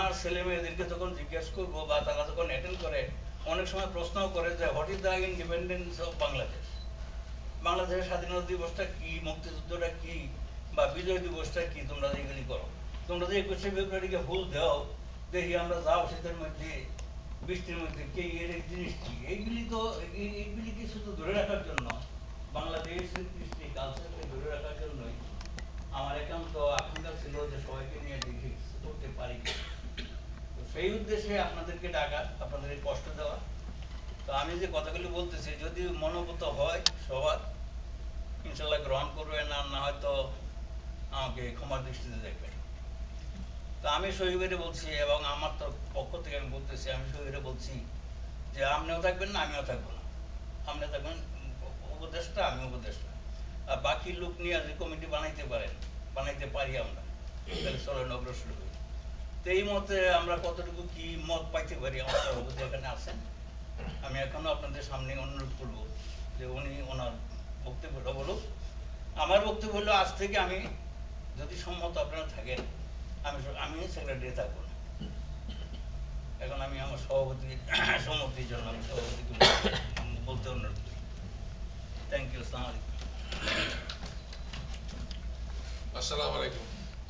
আমার ছেলে মেয়েদেরকে যখন জিজ্ঞেস করবো বা তারা যখন অ্যাটেন্ড করে, অনেক সময় প্রশ্নও করে যে what is the independence of Bangladesh, বাংলাদেশের স্বাধীনতা দিবসটা কি, মুক্তিযুদ্ধটা কি, বা বিজয় দিবসটা কি, তোমরা যেগুলি করো, তোমরা যে 21শে ফেব্রুয়ারিকে ফুল দাও, দেখি আমরা যাও শীতের মধ্যে বৃষ্টির মধ্যে কে এর জিনিস কি, এইগুলি কি শুধু ধরে রাখার জন্য, বাংলাদেশের কৃষ্টি কালচারকে ধরে রাখার জন্যই আমার একান্ত আকাঙ্ক্ষা ছিল যে সবাইকে নিয়ে দেখি করতে পারি। তো সেই উদ্দেশ্যে আপনাদেরকে ডাকা, আপনাদের কষ্ট দেওয়া। তো আমি যে কথাগুলি বলতেছি যদি মনোভূত হয় সবার, ইনশাল্লাহ গ্রহণ করবেন, আর না হয়তো আমাকে ক্ষমার দৃষ্টিতে দেখবেন। তো আমি শহীদে বলছি, এবং আমার তো পক্ষ থেকে আমি বলতেছি, আমি শহীদে বলছি যে আপনিও থাকবেন না, আমিও থাকবো না। আপনি থাকবেন উপদেষ্টা, আমি উপদেষ্টা, আর বাকি লোক নিয়ে যে কমিটি বানাইতে পারেন, বানাইতে পারি আমরা, তাহলে চলেন অগ্রসর হই। তো এই মতে আমরা কতটুকু কি মত পাইতে পারি, আমার সভাপতি এখানে আছেন, আমি এখনো আপনাদের সামনে অনুরোধ করবো যে উনি ওনার বক্তব্যটা বলুক। আমার বক্তব্য হলো, আজ থেকে আমি যদি সম্মত আপনারা থাকেন, আমি সেক্রেটারি থাকবো না। এখন আমি আমার সভাপতি সম্মতির জন্য আমি সভাপতিকে বলতে অনুরোধ করি। Thank you. আসসালামু আলাইকুম। আসসালামু আলাইকুম।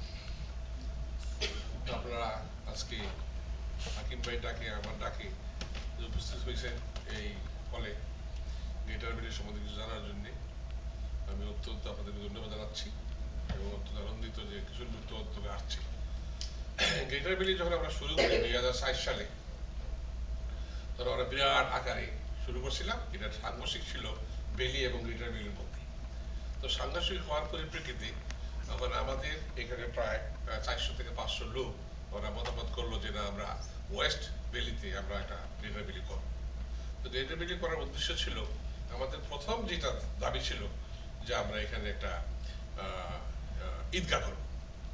আপনারা আজকে হাকিম ভাই ডাকে আমার ডাকে উপস্থিত হয়েছেন এই হলে গ্রেটার বেলি সম্বন্ধে কিছু জানার জন্যে আমি অত্যন্ত আপনাদেরকে ধন্যবাদ জানাচ্ছি এবং অত্যন্ত আনন্দিত যে কিছু লোক তো অন্তকে আসছে। গ্রেটার বেলি যখন আমরা শুরু করি 2007 সালে, তখন আমরা বিরাট আকারে শুরু করছিলাম। এটা সাংঘর্ষিক ছিল বেলি এবং গ্রেটার বেলির মধ্যে। তো সাংঘর্ষিক হওয়ার পরিপ্রেক্ষিতে এখন আমাদের এখানে প্রায় 400 থেকে 500 লোক ওরা মতামত করলো যে না, আমরা ওয়েস্ট বেলিতে আমরা একটা গ্রেটার বেলি করব। তো গ্রেটার বেলি করার উদ্দেশ্য ছিল, আমাদের প্রথম যেটা দাবি ছিল যে আমরা এখানে একটা ঈদগাহ করব।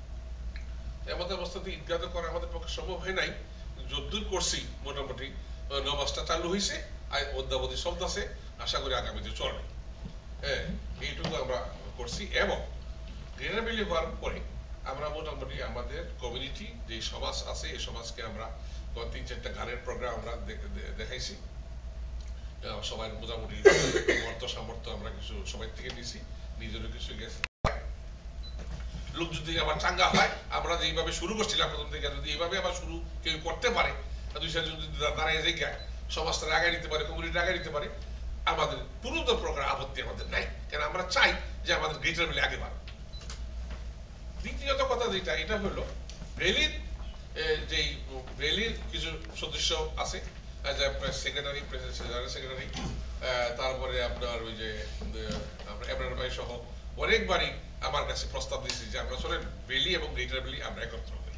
এমন অবস্থাতে ঈদগাহ করা আমাদের পক্ষে সম্ভব হয় নাই। যদ্দূর করছি মোটামুটি নামাজটা চালু হয়েছে, অদ্যাবধি চলতেছে, আশা করি আগামীতে চলবে। হ্যাঁ, এইটুকু আমরা করছি। এবং গ্রেটার বেলি হওয়ার পরে আমরা মোটামুটি আমাদের কমিউনিটি যে সমাজ আছে, এই সমাজকে আমরা 3-4টা গানের প্রোগ্রাম আমরা দেখাইছি। সবাই মোটামুটি অর্থ সামর্থ্য আমরা কিছু সবাই থেকে নিছি, নিজেরও কিছু গেছে। লোক যদি আবার চাঙ্গা হয়, আমরা যেইভাবে শুরু করছিলাম প্রথম থেকে, যদি এইভাবে আবার শুরু কেউ করতে পারে, 2-4জন যদি দাঁড়ায় জায়গায় সমাজটা আগায় নিতে পারে, কমিউনিটি আগায় নিতে পারে, আমাদের পুরোনো প্রকার আপত্তি আমাদের নাই। কারণ আমরা চাই যে আমাদের গ্রেটার বেলি আগে বাড়ুক। দ্বিতীয়ত কথা যেটা, এটা হলো রেলির যেই রেলির কিছু সদস্য আছে, সেক্রেটারি, জেনারেল সেক্রেটারি, তারপরে আপনার ওই যে আমরা এমরান ভাই সহ অনেকবারই আমার কাছে প্রস্তাব দিয়েছি যে আমরা চলেন বেলি এবং গ্রেটার বেলি আমরা একত্র হই।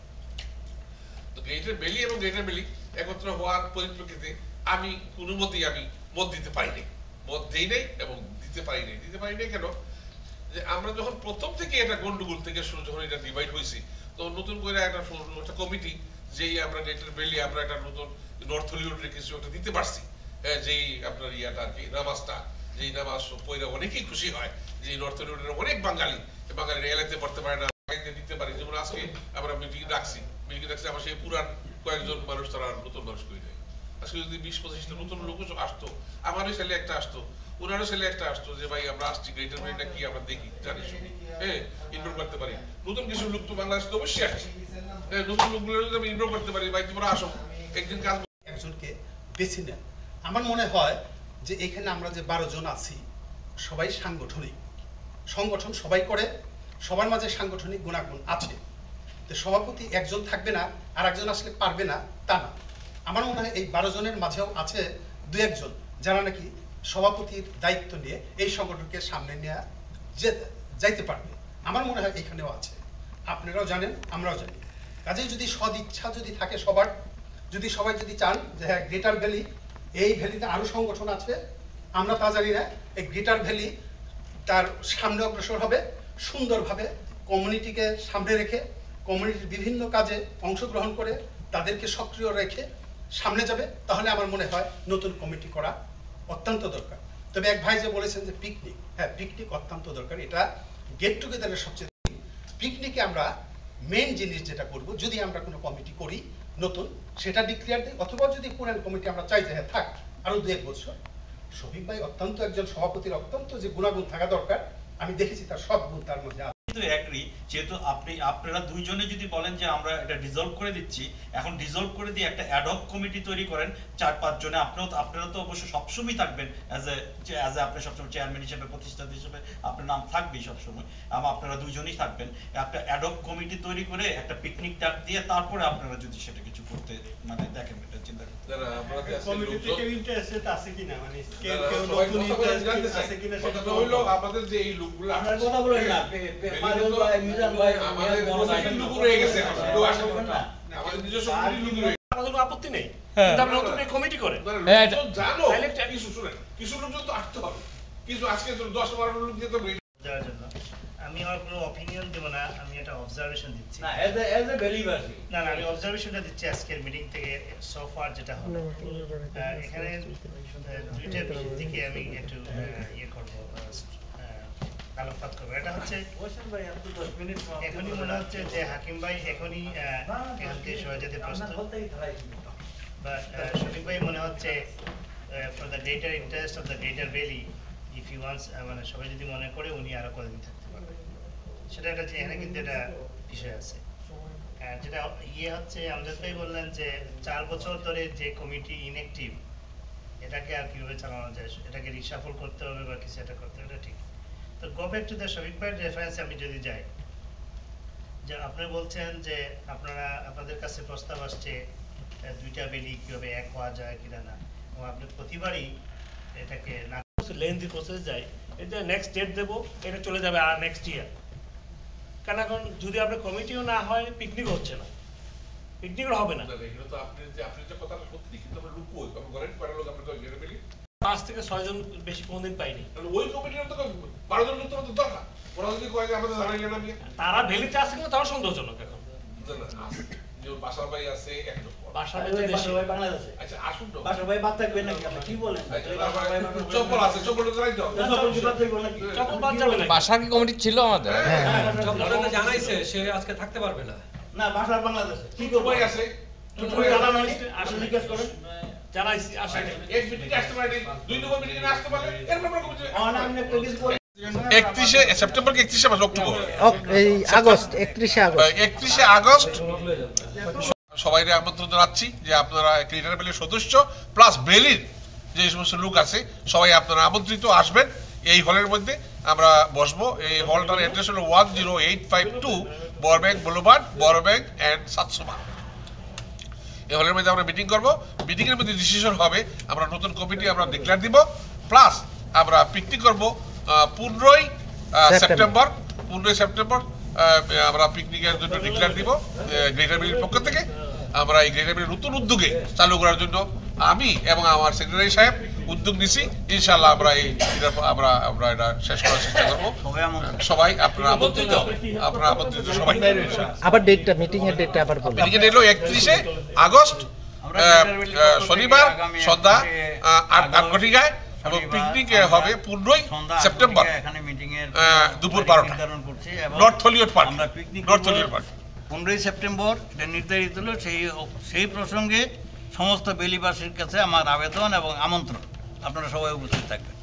তো গ্রেটার বেলি এবং গ্রেটার বেলি একত্র হওয়ার পরিপ্রেক্ষিতে আমি কোনো মতেই আমি মত দিতে পারি নাই, মত দেই নাই এবং দিতে পারি নাই কেন, যে আমরা যখন প্রথম থেকে এটা গন্ডগোল থেকে যখন এটা ডিভাইড হয়েছি, তো নতুন করে একটা কমিটি, যেই আমরা গ্রেটার বেলি আমরা একটা নতুন নর্থ হলিউডের কিছু একটা দিতে পারছি, যেই আপনার ইয়াটা আর কি নামাজটা, যেই নামাজ পড়ে অনেকেই খুশি হয় যে নর্থ হলিউডের অনেক বাঙালি এলাকাতে পড়তে পারে না, দিতে পারি। যেমন আজকে আমরা মিটিং রাখছি আমার সেই পুরান কয়েকজন মানুষ তারা নতুন মানুষ করি নাই। আজকে যদি 20-25টা নতুন লোক আসতো, আমারও ছেলে একটা আসতো, ওনারও ছেলে একটা আসতো, যে ভাই আমরা আসছি গ্রেটার বেলিটা কি আমরা দেখি, জানি শুনি, হ্যাঁ, ইনভলভ করতে পারি। নতুন কিছু লোক তো বাংলাদেশে অবশ্যই আসছে, হ্যাঁ, নতুন লোকগুলো যদি আমি ইনভলভ করতে পারি, ভাই তোমরা আসো একদিন কাজ। একজনকে বেছে নেন। আমার মনে হয় যে এখানে আমরা যে 12 জন আছি সবাই সাংগঠনিক, সংগঠন সবাই করে, সবার মাঝে সাংগঠনিক গুণাগুণ আছে। তো সভাপতি একজন থাকবে না, আর একজন আসলে পারবে না তা না। আমার মনে হয় এই 12 জনের মাঝেও আছে 2-1 জন যারা নাকি সভাপতির দায়িত্ব নিয়ে এই সংগঠনকে সামনে নিয়ে যাইতে পারবে। আমার মনে হয় এখানেও আছে, আপনারাও জানেন, আমরাও জানি। কাজেই যদি সদিচ্ছা যদি থাকে সবার, যদি সবাই যদি চান যে হ্যাঁ গ্রেটার ভ্যালি, এই ভ্যালিতে আরও সংগঠন আছে, আমরা তা জানি না, এই গ্রেটার ভ্যালি তার সামনে অগ্রসর হবে সুন্দরভাবে, কমিউনিটিকে সামনে রেখে, কমিউনিটির বিভিন্ন কাজে অংশগ্রহণ করে তাদেরকে সক্রিয় রেখে সামনে যাবে, তাহলে আমার মনে হয় নতুন কমিটি করা অত্যন্ত দরকার। তবে এক ভাই যে বলেছেন যে পিকনিক, হ্যাঁ পিকনিক অত্যন্ত দরকার, এটা গেট টুগেদারের সবচেয়ে। পিকনিকে আমরা মেন জিনিস যেটা করব, যদি আমরা কোনো কমিটি করি নতুন, সেটা ডিক্লেয়ার দিই, অথবা যদি পুরান কমিটি আমরা চাই যে হ্যাঁ থাক আরো 2-1 বছর। শফিক ভাই অত্যন্ত একজন সভাপতির অত্যন্ত যে গুণাগুণ থাকা দরকার, আমি দেখেছি তার সব গুণ তার মধ্যে আছে। কিন্তু এগ্রি, যেহেতু আপনারা দুইজনে যদি বলেন যে আমরা এটা ডিসলভ করে দিচ্ছি, এখন ডিসলভ করে দিয়ে একটা অ্যাডহক কমিটি তৈরি করেন 4-5 জনে, আপনারা তো অবশ্য সবসময় থাকবেন অ্যাজ এ আপনি সবসময় চেয়ারম্যান হিসেবে, প্রতিষ্ঠাতা হিসেবে আপনার নাম থাকবেই সবসময়, আপনারা দুইজনই থাকবেন। একটা অ্যাডহক কমিটি তৈরি করে একটা পিকনিক ডাক দিয়ে তারপরে আপনারা যদি সেটা কিছু করতে মানে দেখেন, এটা চিন্তা করতে আমাদের যে এই লোকগুলো কথা বলেন না, আমাদের নিজস্ব আপত্তি নেই, আমরা নতুন কমিটি করে জানো কিছু লোকজন তো আসতে হবে, কিছু আজকে 10-12 লোক যেতে দেওয়ার জন্য আমি আমার কোনো অপিনিয়ন দেব না, আমি একটা অবজারভেশন দিচ্ছি। না এজ এ ভ্যালিবাসী না আমি অবজারভেশনটা দিচ্ছি আজকের মিটিং থেকে সো ফার যেটা হলো। এখানে দুইটা দিকে আমি একটু ইয়ে করবো, আলোকপাত করবো। এটা হচ্ছে এখনই মনে হচ্ছে যে হাকিম ভাই এখনই এখান থেকে সরে যেতে প্রস্তুত, বাট শফিক ভাই মনে হচ্ছে for the greater interest of the greater valley, if you wants, মানে সবাই যদি মনে করে উনি আরো কতদিন থাকতে পারবে, সেটা একটা এখানে কিন্তু একটা বিষয় আছে। যেটা ইয়ে হচ্ছে, আমজাদ ভাই বললেন যে 4 বছর ধরে যে কমিটি ইনঅ্যাক্টিভ, এটাকে আর কিভাবে চালানো যায়, এটাকে রিশাফল করতে হবে বা কিছু একটা করতে হবে, এটা ঠিক। তো go back to the Shafiq ভাইয়ের রেফারেন্সে আমি যদি যাই, যে আপনি বলছেন যে আপনাদের কাছে প্রস্তাব আসছে 2টা ভ্যালি কিভাবে এক হওয়া যায় কিনা না, এবং আপনি প্রতিবারই এটাকে না লেন্থি প্রসেস যায়, এটা নেক্সট ডেট দেবো, এটা চলে যাবে আর নেক্সট ইয়ার। কারণ এখন যদি আপনার কমিটিও না হয়, পিকনিক হচ্ছে না, পিকনিক হবে না। আপনি যে কথাটা সত্যি, কিন্তু আমরা লুক কই আমরা গ্যারান্টি করার লোক আমরা তো গেরে ফেলি 5 থেকে 6 জন বেশি কোনদিন পাইনি। ওই কমিটির তো 12 জন লোক তো দরকার, ওরা যদি কয় যে আমাদের জানাইলেন আমি তারা ভ্যালিতে আসে কিনা তাও সন্দেহজনক। এখন যে বাসার ভাই আছে এক লোক, বাসার বাংলাদেশে আচ্ছা আসুন তো বাসার ভাই বাদ থাকবে নাকি, আপনি কি বলেন? চপ্পল আছে, চপ্পল জানাই দাও, চপ্পল বাদ যাবে না। বাসার কি কমিটি ছিল আমাদের? চপ্পলটা জানাইছে সে আজকে থাকতে পারবে না। না বাসার বাংলাদেশে কি ছোট ভাই আছে, ছোট ভাই আসলে জিজ্ঞেস করেন, জানাইছি আসে এক মিটিং আসতে পারে, 2 নম্বর মিটিং এ আসতে পারে, এরকম আমরা কমিটি অনামনে প্রডিউস করে 31 সেপ্টেম্বর কি 31 অক্টোবর, এই আগস্ট 31 আগস্ট সবাইকে আমন্ত্রণ জানাচ্ছি যে আপনারা ক্রিয়েটার বেলির সদস্য প্লাস বেলির যে সমস্ত লোক আছে সবাই আপনারা আমন্ত্রিত, আসবেন। এই হলের মধ্যে আমরা বসবো। এই হলটার অ্যাড্রেস হলো 10852 Burbank boulevard, Burbank and Satsuma. এই হলের মধ্যে আমরা মিটিং করব। মিটিং এর মধ্যে ডিসিশন হবে, আমরা নতুন কমিটি আমরা ডিক্লেয়ার দিব, প্লাস আমরা পিকনিক করব 15 সেপ্টেম্বর। আমরা পিকনিকের জন্য ডিক্লেয়ার দিব গ্রেটার বেলির পক্ষ থেকে। আমরা এই গ্রেটার বেলির নতুন উদ্যোগে চালু করার জন্য আমি এবং আমার সেক্রেটারি সাহেব উদ্যোগ নিছি। ইনশাআল্লাহ আমরা আমরা এটা শেষ করার চেষ্টা করব। সবাই আপনারা আমন্ত্রিত সবাই। আবার ডেটটা, মিটিং এর ডেটটা আবার বলুন। মিটিং এর ডেট হলো 31 আগস্ট শনিবার সন্ধ্যা 8 ঘটিকায়, এবং পিকনিক হবে 15 সেপ্টেম্বর এখানে মিটিং এর দুপুর 12টা নির্ধারণ করছি, এবং নর্থ হলিউড পার্ক। আমরা picnic North Hollywood Park 15 September এটা নির্ধারিত হলো। সেই প্রসঙ্গে সমস্ত বেলিবাসীর কাছে আমার আবেদন এবং আমন্ত্রণ, আপনারা সবাই উপস্থিত থাকবেন।